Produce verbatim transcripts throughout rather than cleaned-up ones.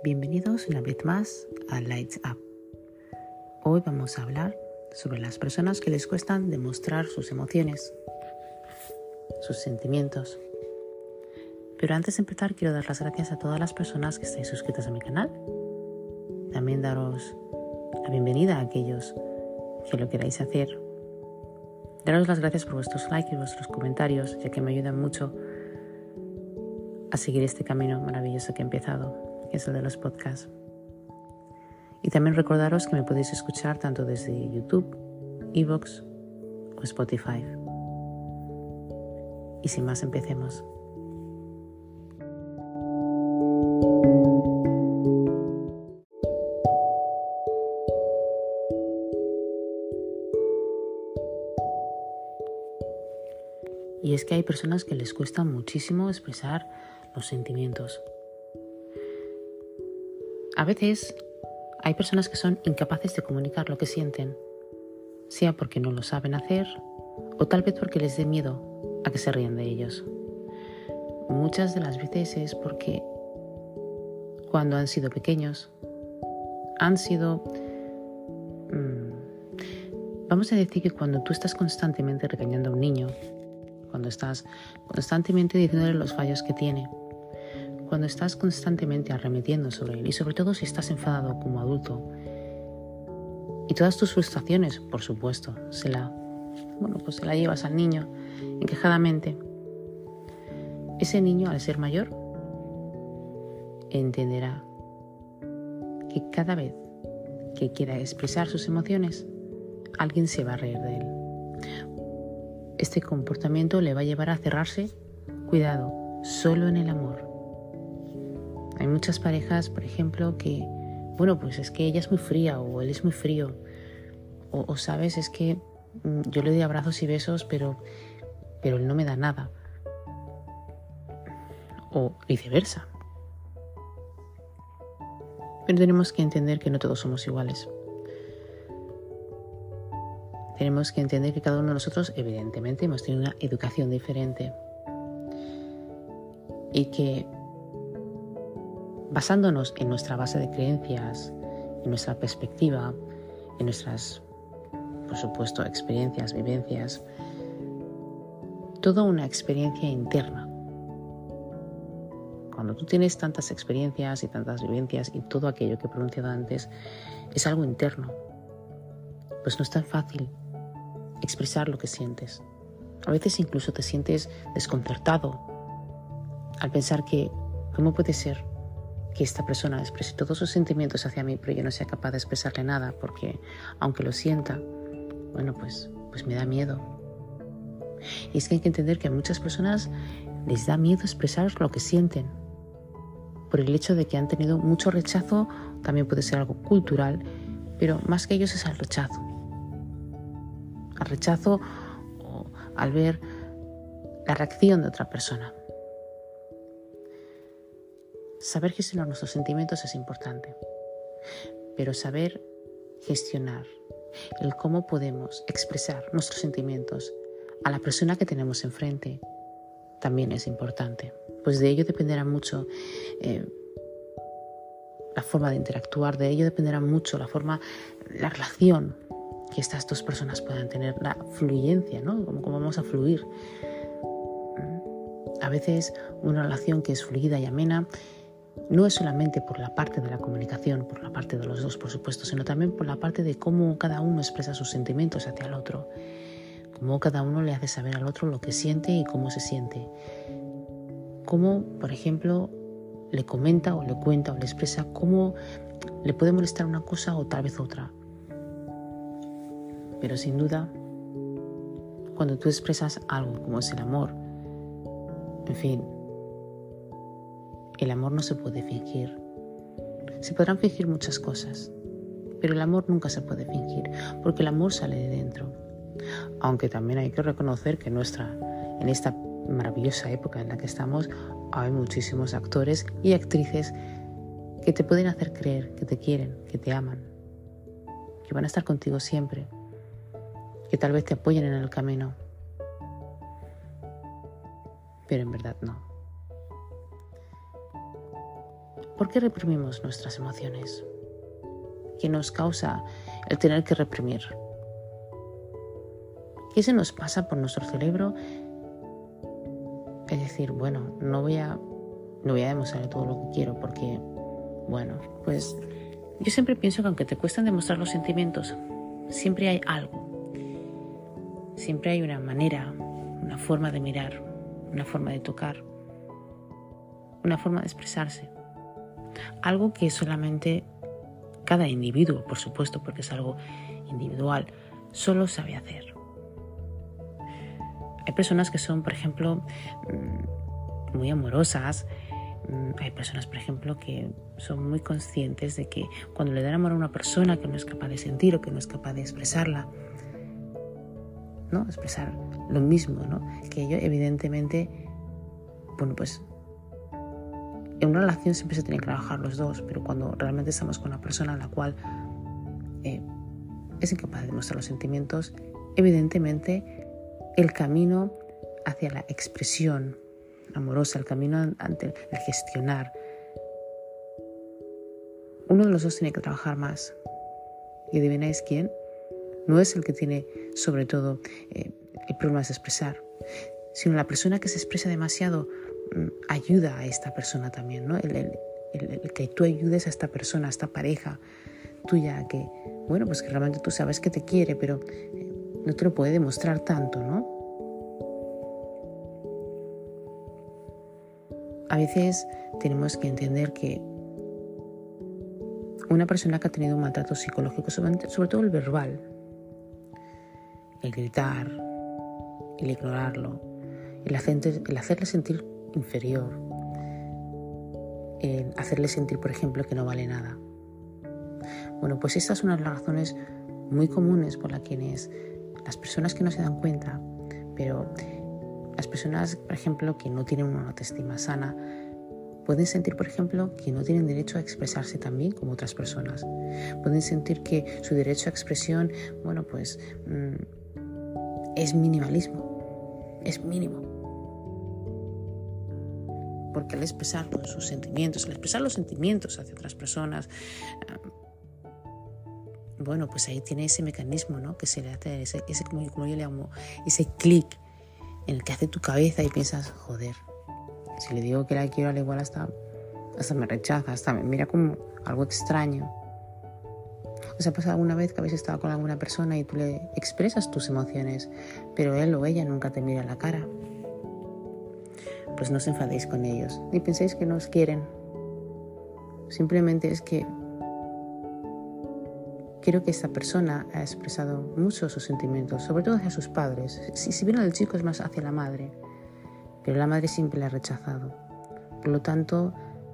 Bienvenidos una vez más a Lights Up. Hoy vamos a hablar sobre las personas que les cuestan demostrar sus emociones, sus sentimientos. Pero antes de empezar quiero dar las gracias a todas las personas que estáis suscritas a mi canal. También daros la bienvenida a aquellos que lo queráis hacer. Daros las gracias por vuestros likes y vuestros comentarios, ya que me ayudan mucho a seguir este camino maravilloso que he empezado, que es el de los podcasts. Y también recordaros que me podéis escuchar tanto desde YouTube, iVoox o Spotify. Y sin más, empecemos. Y es que hay personas que les cuesta muchísimo expresar los sentimientos. A veces hay personas que son incapaces de comunicar lo que sienten, sea porque no lo saben hacer o tal vez porque les dé miedo a que se rían de ellos. Muchas de las veces es porque cuando han sido pequeños han sido... Mmm, vamos a decir que cuando tú estás constantemente regañando a un niño, cuando estás constantemente diciéndole los fallos que tiene, cuando estás constantemente arremetiendo sobre él y sobre todo si estás enfadado como adulto y todas tus frustraciones, por supuesto, se la, bueno, pues se la llevas al niño enquejadamente, ese niño al ser mayor entenderá que cada vez que quiera expresar sus emociones, alguien se va a reír de él. Este comportamiento le va a llevar a cerrarse, cuidado, solo en el amor. Hay muchas parejas, por ejemplo, que, bueno, pues es que ella es muy fría o él es muy frío. O, o sabes, es que mm, yo le doy abrazos y besos, pero, pero él no me da nada. O viceversa. Pero tenemos que entender que no todos somos iguales. Tenemos que entender que cada uno de nosotros, evidentemente, hemos tenido una educación diferente. Y que basándonos en nuestra base de creencias, en nuestra perspectiva, en nuestras, por supuesto, experiencias, vivencias, toda una experiencia interna. Cuando tú tienes tantas experiencias y tantas vivencias y todo aquello que he pronunciado antes es algo interno, pues no es tan fácil expresar lo que sientes. A veces incluso te sientes desconcertado al pensar que, ¿cómo puede ser que esta persona exprese todos sus sentimientos hacia mí, pero yo no sea capaz de expresarle nada? Porque, aunque lo sienta, bueno, pues, pues me da miedo. Y es que hay que entender que a muchas personas les da miedo expresar lo que sienten, por el hecho de que han tenido mucho rechazo. También puede ser algo cultural, pero más que ellos es el rechazo. Al rechazo o al ver la reacción de otra persona. Saber gestionar nuestros sentimientos es importante, pero saber gestionar el cómo podemos expresar nuestros sentimientos a la persona que tenemos enfrente también es importante, pues de ello dependerá mucho eh, la forma de interactuar, de ello dependerá mucho la forma, la relación que estas dos personas puedan tener, la fluyencia, ¿no? Cómo, cómo vamos a fluir. A veces una relación que es fluida y amena no es solamente por la parte de la comunicación, por la parte de los dos, por supuesto, sino también por la parte de cómo cada uno expresa sus sentimientos hacia el otro, cómo cada uno le hace saber al otro lo que siente y cómo se siente, cómo, por ejemplo, le comenta o le cuenta o le expresa cómo le puede molestar una cosa o tal vez otra. Pero sin duda, cuando tú expresas algo como es el amor, en fin, el amor no se puede fingir. Se podrán fingir muchas cosas, pero el amor nunca se puede fingir, porque el amor sale de dentro. Aunque también hay que reconocer que nuestra, en esta maravillosa época en la que estamos, hay muchísimos actores y actrices que te pueden hacer creer que te quieren, que te aman, que van a estar contigo siempre, que tal vez te apoyen en el camino, pero en verdad no. ¿Por qué reprimimos nuestras emociones? ¿Qué nos causa el tener que reprimir? ¿Qué se nos pasa por nuestro cerebro? Es decir, bueno, no voy a, no voy a demostrar todo lo que quiero porque, bueno, pues yo siempre pienso que aunque te cuestan demostrar los sentimientos, siempre hay algo. Siempre hay una manera, una forma de mirar, una forma de tocar, una forma de expresarse. Algo que solamente cada individuo, por supuesto, porque es algo individual, solo sabe hacer. Hay personas que son, por ejemplo, muy amorosas. Hay personas, por ejemplo, que son muy conscientes de que cuando le dan amor a una persona que no es capaz de sentir o que no es capaz de expresarla, ¿no? Expresar lo mismo, ¿no? Que ello, evidentemente, bueno, pues en una relación siempre se tienen que trabajar los dos, pero cuando realmente estamos con una persona en la cual eh, es incapaz de demostrar los sentimientos, evidentemente el camino hacia la expresión amorosa, el camino ante el gestionar, uno de los dos tiene que trabajar más. ¿Y adivináis quién? No es el que tiene, sobre todo, eh, el problema de expresar, sino la persona que se expresa demasiado mm, ayuda a esta persona también, ¿no? El, el, el, el que tú ayudes a esta persona, a esta pareja tuya, que, bueno, pues que realmente tú sabes que te quiere, pero eh, no te lo puede demostrar tanto, ¿no? A veces tenemos que entender que una persona que ha tenido un maltrato psicológico, sobre, sobre todo el verbal, el gritar, el ignorarlo, el, hacer, el hacerle sentir inferior, el hacerle sentir, por ejemplo, que no vale nada. Bueno, pues estas son las razones muy comunes por las quienes las personas que no se dan cuenta, pero las personas, por ejemplo, que no tienen una autoestima sana, pueden sentir, por ejemplo, que no tienen derecho a expresarse tan bien como otras personas. Pueden sentir que su derecho a expresión, bueno, pues mmm, es minimalismo, es mínimo. Porque al expresar sus sentimientos, al expresar los sentimientos hacia otras personas, bueno, pues ahí tiene ese mecanismo, ¿no? Que se le hace, ese, ese como, como yo le llamo, ese clic en el que hace tu cabeza y piensas, joder, si le digo que la quiero, al igual hasta, hasta me rechaza, hasta me mira como algo extraño. ¿Os ha pasado alguna vez que habéis estado con alguna persona y tú le expresas tus emociones, pero él o ella nunca te mira a la cara? Pues no os enfadéis con ellos, ni penséis que no os quieren. Simplemente es que creo que esta persona ha expresado mucho sus sentimientos, sobre todo hacia sus padres. Si, si bien el chico es más hacia la madre, pero la madre siempre la ha rechazado. Por lo tanto,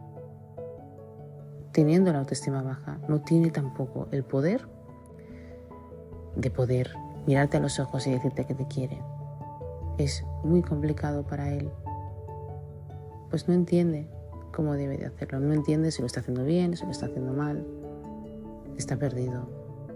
teniendo la autoestima baja, no tiene tampoco el poder de poder mirarte a los ojos y decirte que te quiere. Es muy complicado para él. Pues no entiende cómo debe de hacerlo. No entiende si lo está haciendo bien, si lo está haciendo mal. Está perdido.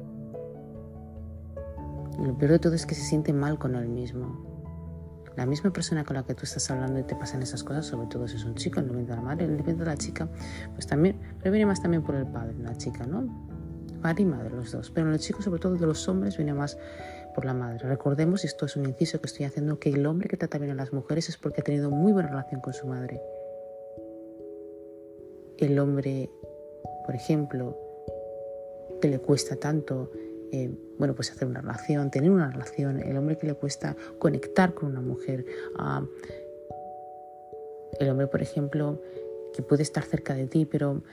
Y lo peor de todo es que se siente mal con él mismo. La misma persona con la que tú estás hablando y te pasan esas cosas, sobre todo si es un chico, el noventa de la madre, el noventa de la chica, pues también, pero viene más también por el padre, la chica, ¿no? Padre y madre, los dos. Pero en el chico, sobre todo de los hombres, viene más por la madre. Recordemos, y esto es un inciso que estoy haciendo, que el hombre que trata bien a las mujeres es porque ha tenido muy buena relación con su madre. El hombre, por ejemplo, que le cuesta tanto, eh, bueno, pues hacer una relación, tener una relación, el hombre que le cuesta conectar con una mujer, uh, el hombre, por ejemplo, que puede estar cerca de ti, pero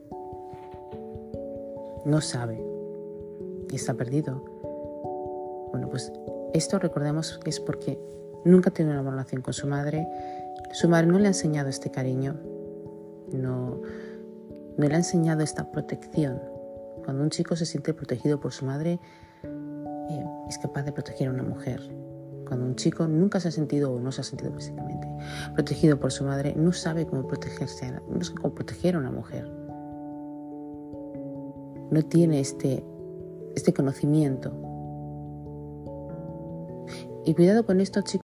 no sabe y está perdido. Bueno, pues esto recordemos que es porque nunca ha tenido una buena relación con su madre, su madre no le ha enseñado este cariño, no, no le ha enseñado esta protección. Cuando un chico se siente protegido por su madre, eh, es capaz de proteger a una mujer. Cuando un chico nunca se ha sentido, o no se ha sentido físicamente, protegido por su madre, no sabe cómo protegerse, no sabe cómo proteger a una mujer. No tiene este, este conocimiento. Y cuidado con esto, chicos.